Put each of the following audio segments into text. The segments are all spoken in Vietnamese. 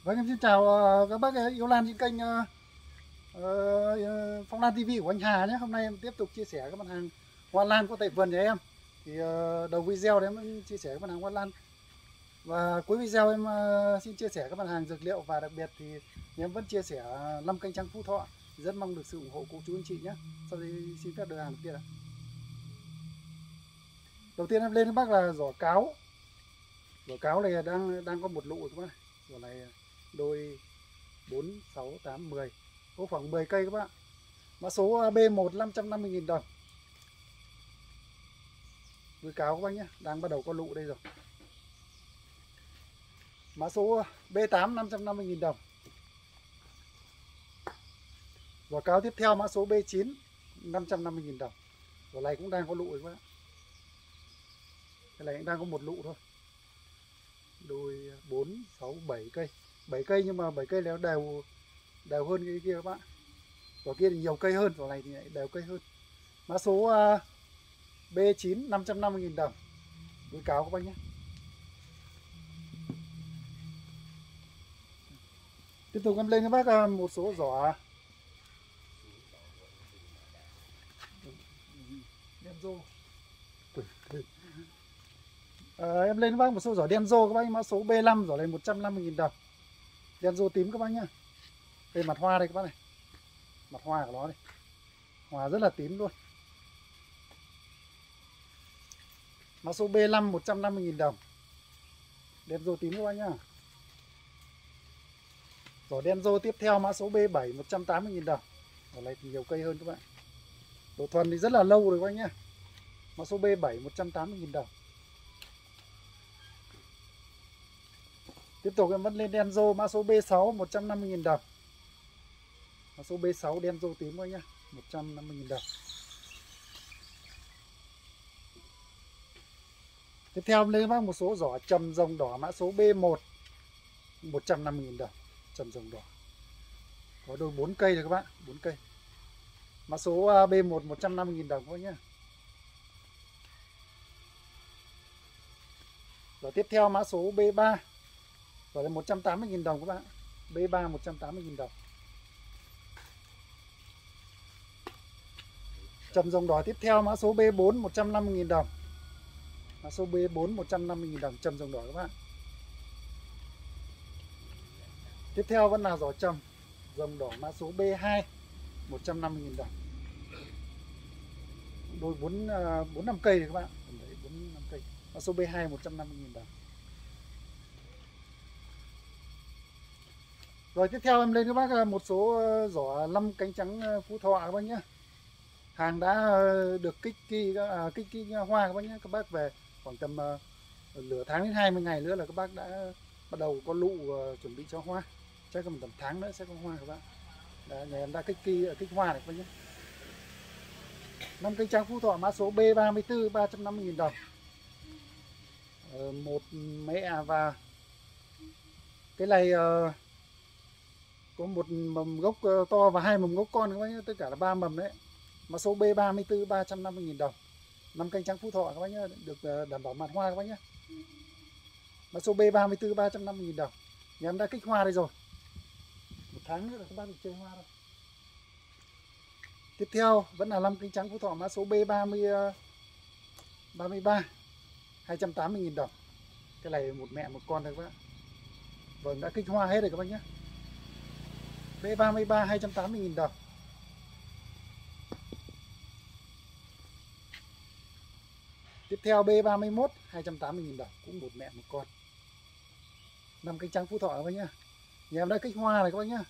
Vâng, em xin chào các bác yêu lan trên kênh Phong Lan TV của anh Hà nhé. Hôm nay em tiếp tục chia sẻ các mặt hàng hoa lan có tại vườn nhà em. Thì đầu video đấy em chia sẻ các mặt hàng hoa lan. Và cuối video em xin chia sẻ các mặt hàng dược liệu, và đặc biệt thì em vẫn chia sẻ 5 kênh trắng Phú Thọ. Rất mong được sự ủng hộ của chú anh chị nhé. Sau đây xin phép đưa hàng đầu tiên ạ. Đầu tiên em lên các bác là giỏ cáo. Giỏ cáo này đang có một lụ rồi các bác. Giỏ này đôi 4, 6, 8, 10, có khoảng 10 cây các bạn. Mã số B1 550.000 đồng. Đuôi cáo các bác nhé, đang bắt đầu có lụ đây rồi. Mã số B8 550.000 đồng. Vỏ cáo tiếp theo mã số B9 550.000 đồng. Vỏ này cũng đang có lụ rồi các bạn. Cái này cũng đang có một lụ thôi. Đôi 4, 6, 7 cây. 7 cây nhưng mà 7 cây nó đều hơn cái kia các bạn. Vỏ kia thì nhiều cây hơn, vỏ này thì đều cây hơn. Mã số B9 550.000 đồng. Đuôi cáo các bác nhé. Tiếp tục em lên các bác một số giỏ Denso. Em lên các bác một số giỏ Denso các bác. Mã số B5, giỏ này 150.000 đồng. Denso tím các bác nhá. Đây mặt hoa đây các bác này. Mặt hoa của nó đây. Hoa rất là tím luôn. Mã số B5 150.000 đồng. Denso tím các bác nhá. Giỏ Denso tiếp theo mã số B7 180.000 đồng. Giỏ này thì nhiều cây hơn các bạn. Độ thuần thì rất là lâu rồi các bác nhá. Mã số B7 180.000 đồng. Tiếp tục em vẫn lên Denso mã số B6 150.000 đồng. Mã số B6 Denso tím các nhá, 150.000 đồng. Tiếp theo em lên các bác một số giỏ trầm rồng đỏ mã số B1 150.000 đồng. Trầm rồng đỏ. Có đôi 4 cây rồi các bạn, 4 cây. Mã số B1 150.000 đồng các bác nhá. Rồi tiếp theo mã số B3. Rồi là 180.000 đồng các bạn. B3 180.000 đồng. Trầm rồng đỏ tiếp theo mã số B4 150.000 đồng. Mã số B4 150.000 đồng trầm rồng đỏ các bạn. Tiếp theo vẫn là giỏ trầm rồng đỏ mã số B2 150.000 đồng. Đôi 4 5 cây này các bạn. Đấy, 4 5 cây. Mã số B2 150.000 đồng. Rồi tiếp theo em lên các bác một số giỏ 5 cánh trắng Phú Thọ các bác nhé. Hàng đã được kích kỳ hoa các bác nhé. Các bác về khoảng tầm nửa tháng đến 20 ngày nữa là các bác đã bắt đầu có lụ chuẩn bị cho hoa. Chắc là tầm tháng nữa sẽ có hoa các bạn. Đấy, nhà em đã kích hoa này các bác nhé. 5 cánh trắng Phú Thọ mã số B34 350.000 đồng. Một mẹ và cái này có một mầm gốc to và 2 mầm gốc con các bác nhé, tất cả là 3 mầm đấy. Mã số B34 350.000 đồng. 5 cánh trắng Phú Thọ các bác nhé, được đảm bảo mặt hoa các bác nhé. Mã số B34 350.000 đồng. Nhà em đã kích hoa đây rồi. Một tháng nữa là các bác được chơi hoa rồi. Tiếp theo vẫn là 5 cánh trắng Phú Thọ mã số B33 280.000 đồng. Cái này một mẹ một con thôi các bác. Vâng, đã kích hoa hết rồi các bác nhé. B33 280.000 đồng. Tiếp theo B31 280.000 đồng, cũng một mẹ một con. 5 cánh trắng Phú Thọ các bác nhá. Nhà em đã kích hoa này các bác nhá.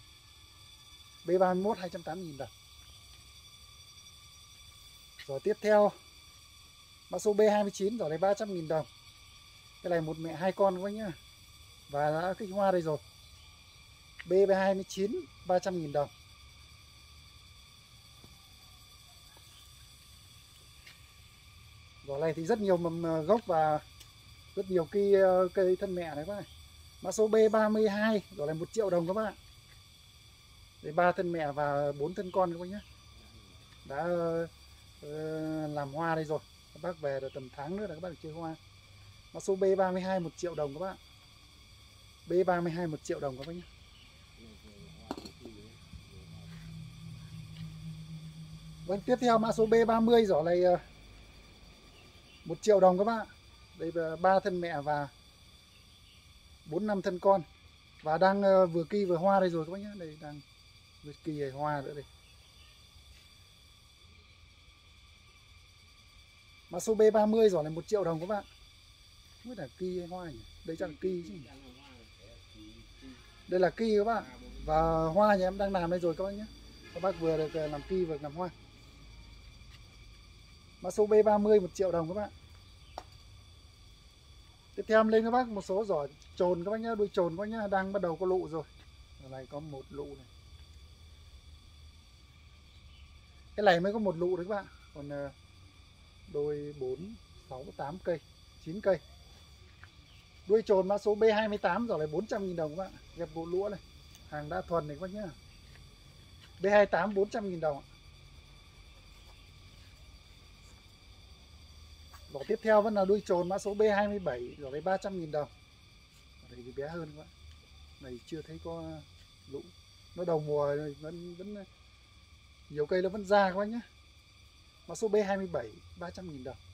B31 280.000 đồng. Rồi tiếp theo mã số B29 rồi này 300.000 đồng. Cái này một mẹ hai con các bác nhá. Và đã kích hoa đây rồi. B29 300.000 đồng. Giỏ này thì rất nhiều mầm gốc và rất nhiều cây thân mẹ này các bạn. Mã số B32 giỏ này 1 triệu đồng các bạn. Đây 3 thân mẹ và 4 thân con các bác nhé. Đã làm hoa đây rồi. Các bác về được tầm tháng nữa là các bác được chơi hoa. Mã số B32 1 triệu đồng các bạn. B32 1 triệu đồng các bác nhé. Vâng, tiếp theo mã số B30 giỏ này 1 triệu đồng các bác. Đây là 3 thân mẹ và 4-5 thân con. Và đang vừa kỳ vừa hoa đây rồi các bác nhé. Đây đang vừa kỳ hay hoa nữa đây. Mã số B30 giỏ này 1 triệu đồng các bạn. Không biết là kỳ hay hoa nhỉ? Đây chắc là kỳ chứ. Đây là kỳ các bạn. Và hoa nhà em đang làm đây rồi các bác nhé. Các bác vừa được làm kỳ vừa làm hoa. Mã số B30 1 triệu đồng các bạn. Tiếp theo em lên các bác một số giỏ trồn các bác nhé. Đuôi trồn các bác nhé. Đang bắt đầu có lụ rồi. Ở này có một lụ này. Cái này mới có một lụ đấy các bạn. Còn đôi 4, 6, 8 cây, 9 cây. Đuôi trồn mã số B28 rồi là 400.000 đồng các bạn. Ghép bộ lũa này. Hàng đã thuần này các bác nhá. B28 400.000 đồng. Giỏ tiếp theo vẫn là đuôi trồn mã số B27 rồi lấy 300.000 đồng. Đây thì bé hơn các bạn. Này chưa thấy có lũ. Nó đầu mùa vẫn nhiều cây nó vẫn ra các bác nhé. Mã số B27 300.000 đồng.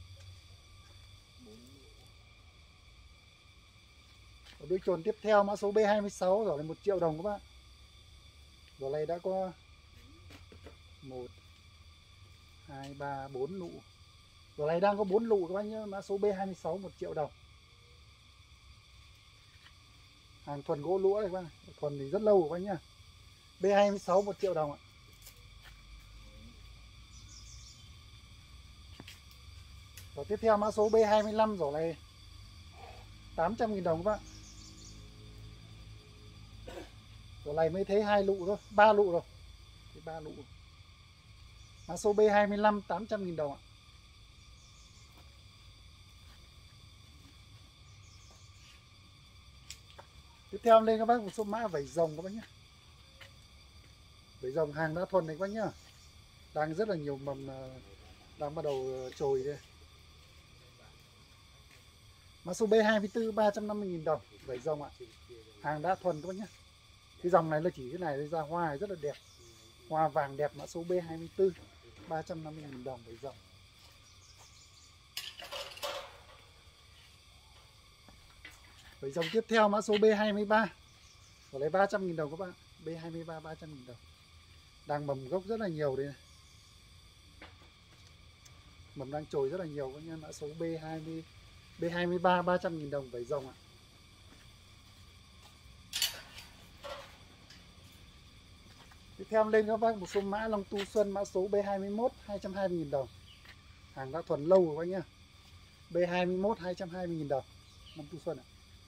Ở đuôi trồn tiếp theo mã số B26 rồi là 1 triệu đồng các bạn. Giỏ này đã có 1 2 3 4 lụ. Giỏ này đang có 4 lụ các bác nhé. Mã số B26 1 triệu đồng. Hàng thuần gỗ lũa này các bác. Thuần thì rất lâu các bác nhá. B26 1 triệu đồng ạ. Giỏ tiếp theo mã số B25 giỏ này 800.000 đồng các bạn. Giỏ này mới thấy 2 lụ thôi, 3 lụ rồi. 3 lụ. Mã số B25 800.000 đồng ạ. Tiếp theo em lên các bác một số mã vảy rồng các bác nhé. Vảy rồng hàng đã thuần này các bác nhá. Đang rất là nhiều mầm đang bắt đầu trồi đây. Mã số B24 350.000 đồng vảy rồng ạ. Hàng đã thuần các bác nhé. Cái dòng này là chỉ cái này ra hoa rất là đẹp. Hoa vàng đẹp mã số B24 350.000 đồng vảy rồng. Vảy rồng tiếp theo mã số B23 rồi lấy 300.000 đồng các bạn. B23 300.000 đồng. Đang mầm gốc rất là nhiều đây này. Mầm đang trồi rất là nhiều các nhân. Mã số B23 300.000 đồng vảy rồng ạ. Tiếp theo lên các bác một số mã Long Tu Xuân mã số B21 220.000 đồng. Hàng đã thuần lâu rồi các nhá. B21 220.000 đồng. Long Tu Xuân ạ.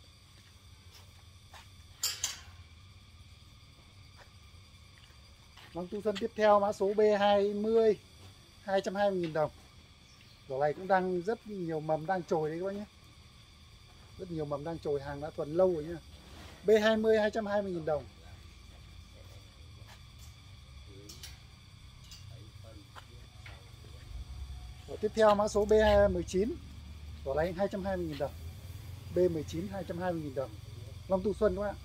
Long Tu Xuân tiếp theo mã số B20 220.000 đồng. Giỏ này cũng đang rất nhiều mầm đang trồi đấy các bác nhé. Rất nhiều mầm đang trồi, hàng đã thuần lâu rồi nhá. B20 220.000 đồng. Giỏ tiếp theo mã số B19. Giỏ này 220.000 đồng. B19 220.000 đồng. Long Tu Xuân các bạn.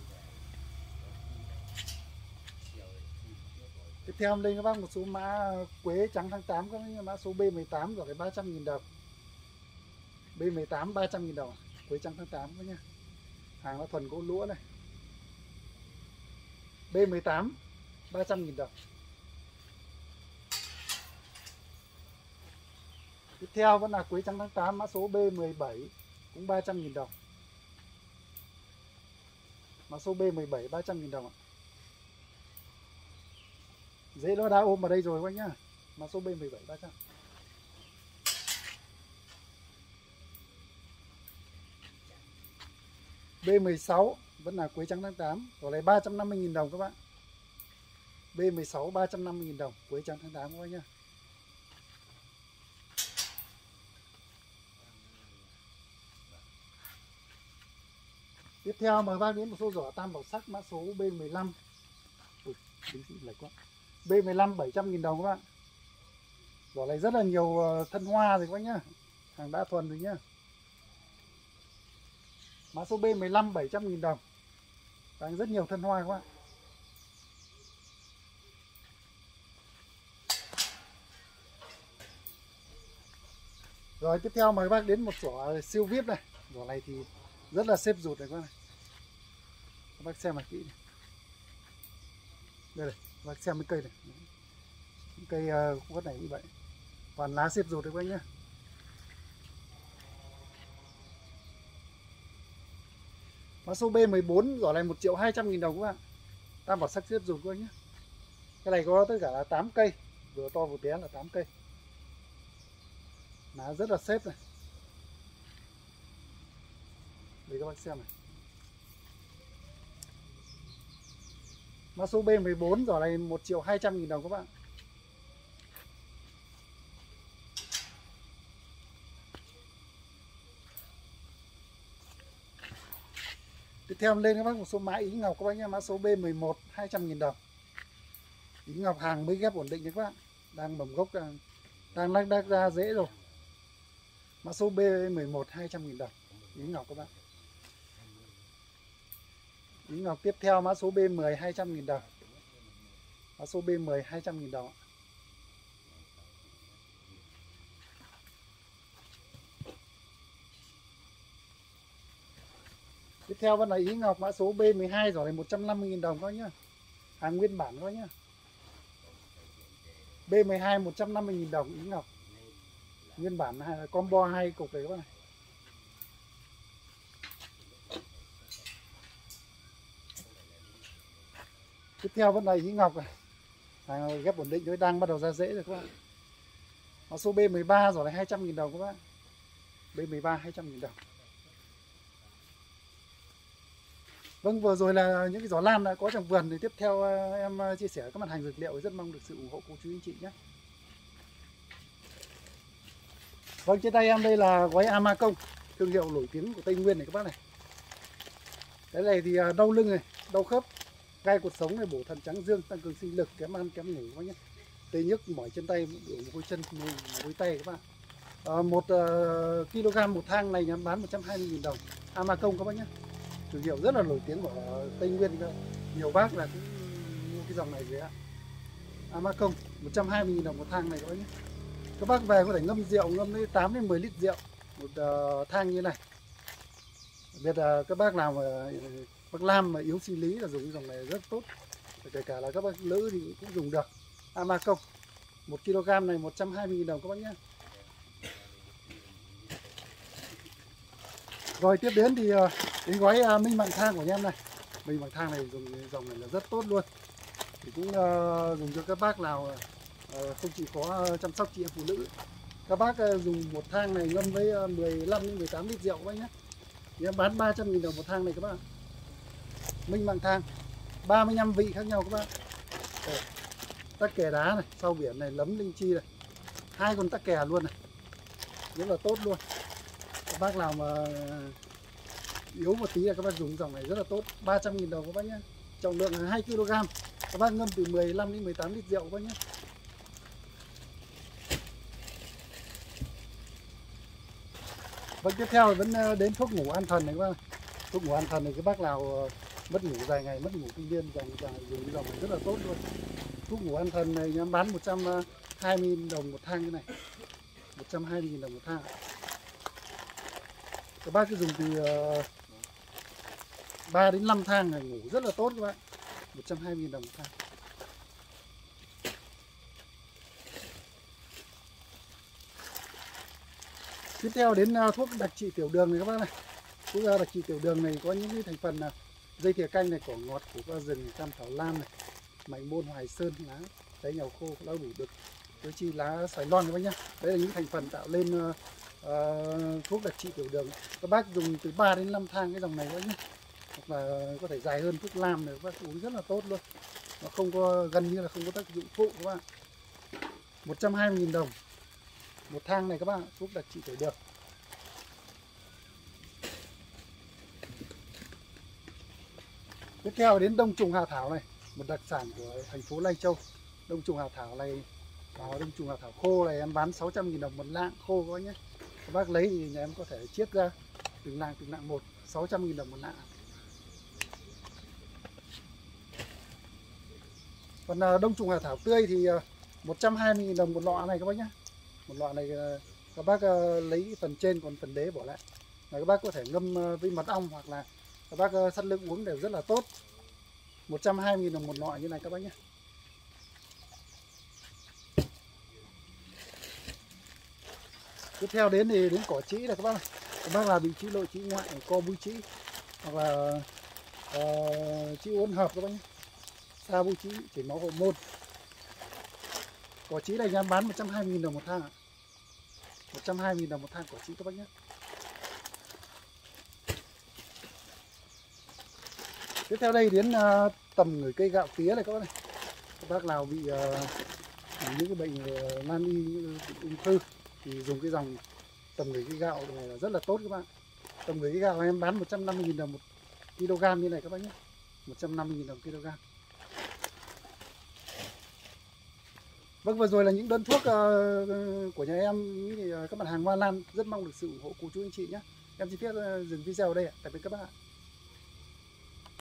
Tiếp theo em lên các bác một số mã quế trắng tháng 8 các bác, mã số B18 rồi 300.000 đồng. B18 300.000 đồng. Quế trắng tháng 8 các nhá. Hàng là thuần gỗ lũa này. B18 300.000 đồng. Tiếp theo vẫn là quế trắng tháng 8 mã số B17 cũng 300.000 đồng. Mã số B17 300.000 đồng ạ. Dễ nó đã ôm vào đây rồi các nhá. Mã số B17 300. B16 vẫn là quế trắng tháng 8, rồi này 350.000 đồng các bạn. B16 350.000 đồng, quế trắng tháng 8 các bác nhá. Tiếp theo mời bác đến một số giỏ tam bảo sắc mã số B15. Ui, lệch quá. B15 700.000 đồng các bạn. Giỏ này rất là nhiều thân hoa rồi các bác nhá. Hàng đã thuần rồi nhá. Mã số B15 700.000 đồng. Đang rất nhiều thân hoa các bạn. Rồi tiếp theo mời các bác đến một giỏ siêu VIP này. Giỏ này thì rất là xếp rụt này các bác này. Các bác xem mà kỹ này. Đây này, các bác xem cái cây này. Cây quất này như vậy. Toàn lá xếp rụt đấy các bác nhá. Mã số B14 giỏ này 1.200.000 đồng các bạn. Tam bảo sắc xếp rụt các bác nhá. Cái này có tất cả là 8 cây, vừa to vừa bé là 8 cây. Lá rất là xếp này. Đây các bác xem này. Mã số B14 giỏ này 1.200.000 đồng các bạn. Tiếp theo lên các bác một số mã Ý Ngọc các bác nhé. Mã số B11 200.000 đồng. Ý Ngọc hàng mới ghép ổn định nhé các bạn. Đang mầm gốc đang lác ra dễ rồi. Mã số B11 200.000 đồng. Ý Ngọc các bạn. Ý Ngọc tiếp theo mã số B10 200.000 đồng. Mã số B10 200.000 đồng. Tiếp theo vẫn là Ý Ngọc mã số B12 giỏ này 150.000 đồng các nhá. Hàng nguyên bản các nhá. B12 150.000 đồng Ý Ngọc. Nguyên bản combo 2 cục này các bạn này. Tiếp theo vẫn là Ý Ngọc này. Hàng ghép ổn định rồi, đang bắt đầu ra rễ rồi các bạn. Mã số B13 giỏ này 200.000 đồng các bạn. B13 200.000 đồng. Vâng, vừa rồi là những cái giỏ lam đã có trong vườn. Thì tiếp theo em chia sẻ các mặt hàng dược liệu, rất mong được sự ủng hộ của chú anh chị nhé. Vâng, trên tay em đây là gói Amacong, thương hiệu nổi tiếng của Tây Nguyên này các bác này. Cái này thì đau lưng này, đau khớp, gai cột sống này, bổ thận trắng dương, tăng cường sinh lực, kém ăn kém ngủ các bác nhé. Tê nhức, mỏi chân tay, mỏi môi chân, mỏi tay các bạn. 1 kg một thang này nhắm bán 120.000 đồng. Amacong các bác nhé. Thương hiệu rất là nổi tiếng của Tây Nguyên, nhiều bác là cũng mua cái dòng này về ạ. Amacong 120.000 đồng một thang này các bác nhé. Các bác về có thể ngâm rượu, ngâm đến 8 đến 10 lít rượu một thang như này. Biết là các bác nào mà bác nam mà yếu sinh lý là dùng cái dòng này rất tốt. Kể cả là các bác nữ thì cũng dùng được. Amacong 1 kg này 120.000 đồng các bác nhé. Rồi tiếp đến thì cái gói Minh Mạng Thang của em này. Minh Mạng Thang này dùng dòng này là rất tốt luôn. Thì cũng dùng cho các bác nào không chỉ có chăm sóc chị em phụ nữ. Các bác dùng một thang này ngâm với 15 đến 18 lít rượu các bác nhé. Thì em bán 300.000 đồng một thang này các bác. Minh Mạng Thang 35 vị khác nhau các bác. Tắc kè đá này, sau biển này, lấm linh chi này. 2 con tắc kè luôn này. Rất là tốt luôn. Các bác nào mà yếu một tí là các bác dùng dòng này rất là tốt. 300.000 đồng các bác nhé. Trọng lượng là 2 kg. Các bác ngâm từ 15 đến 18 lít rượu các bác nhé. Vâng, tiếp theo vẫn đến thuốc ngủ an thần này các bác. Thuốc ngủ an thần này các bác nào mất ngủ dài ngày, mất ngủ kinh niên, dùng cái dòng này rất là tốt luôn. Thuốc ngủ an thần này em bán 120.000 đồng một thang như này. 120.000 đồng một thang. Các bác cứ dùng từ 3 đến 5 thang này ngủ rất là tốt các bạn. 120.000 đồng một thang. Tiếp theo đến thuốc đặc trị tiểu đường này các bác này. Thuốc đặc trị tiểu đường này có những cái thành phần là dây thìa canh này, cỏ ngọt, củ qua rừng, cam thảo lam này, mạnh môn, hoài sơn, lá trái nhàu khô, lá đủ đực, với chi lá xoài non các bác nhá. Đấy là những thành phần tạo lên thuốc đặc trị tiểu đường. Các bác dùng từ 3 đến 5 thang cái dòng này các bác nhé. Hoặc là có thể dài hơn thuốc lam này, các bác uống rất là tốt luôn. Nó không có, gần như là không có tác dụng phụ các bạn. 120.000 đồng một thang này các bạn, thuốc đặc trị tiểu đường. Tiếp theo đến đông trùng hạ thảo này, một đặc sản của thành phố Lai Châu. Đông trùng hạ thảo này, đông trùng hạ thảo khô này em bán 600.000 đồng một lạng khô các bác nhé. Các bác lấy thì nhà em có thể chiết ra từng lạng một, 600.000 đồng một lạng. Còn đông trùng hạ thảo tươi thì 120.000 đồng một lọ này các bác nhé. Một lọ này các bác lấy phần trên, còn phần đế bỏ lại. Là các bác có thể ngâm với mật ong hoặc là các bác sắt lưng uống đều rất là tốt. 120.000 đồng một lọ như này các bác nhé. Tiếp theo đến cỏ trĩ này các bác. Các bác là bị trĩ nội, trĩ ngoại, co bui trĩ hoặc là trĩ uốn hợp các bác nhé. Sa bui trĩ, chảy máu hậu môn. Cỏ trĩ này em bán 120.000 đồng một thang ạ. 120.000 đồng một thang cỏ trĩ các bác nhé. Tiếp theo đây đến tầm ngửi cây gạo tía này các bác này. Các bác nào bị những cái bệnh nan y, ung thư thì dùng cái dòng tầm ngửi cây gạo này là rất là tốt các bạn. Tầm ngửi cây gạo em bán 150.000 đồng một kg như này các bác nhé. 150.000 đồng kg. Vâng, vừa rồi là những đơn thuốc của nhà em, thì các mặt hàng hoa lan. Rất mong được sự ủng hộ của chú anh chị nhé. Em xin phép dừng video ở đây ạ. Tạm biệt các bạn.